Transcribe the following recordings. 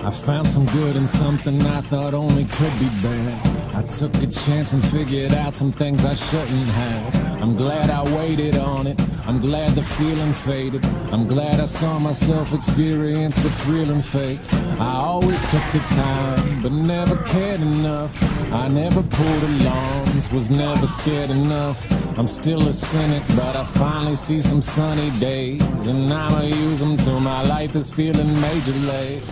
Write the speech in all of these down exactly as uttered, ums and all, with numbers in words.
I found some good in something I thought only could be bad. I took a chance and figured out some things I shouldn't have. I'm glad I waited on it. I'm glad the feeling faded. I'm glad I saw myself experience what's real and fake. I always took the time, but never cared enough. I never pulled alarms, was never scared enough. I'm still a cynic, but I finally see some sunny days, and I'ma use them till my life is feeling major late.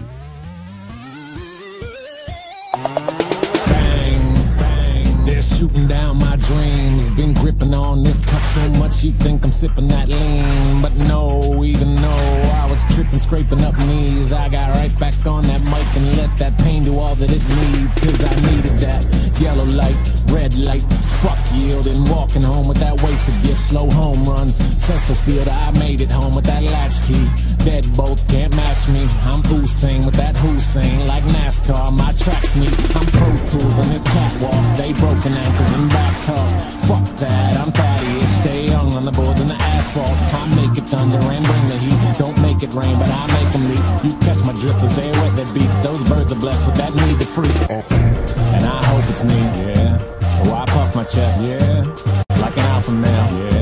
They're shooting down my dreams. Been gripping on this cup so much you think I'm sipping that lean. But no, even though I was tripping, scraping up knees, I got right back on that mic and let that pain do all that it needs. Cause I needed that yellow light, red light, fuck yielding. Walking home with that wasted gift, slow home runs. Cecil Field, I made it home with that latchkey. Dead bolts can't match me. I'm Usain with that Hussein. Like NASCAR, my tracks meet. I'm Pro Tools on this catwalk. They broken ankles and back talk. Fuck that, I'm Thaddeus. Stay young on the boards and the asphalt. I make it thunder and bring the heat. Don't make it rain, but I make them leak. You catch my drip as they wet that beat. Those birds are blessed with that need to freak. And I hope it's me, yeah. So I puff my chest, yeah. Like an alpha male, yeah.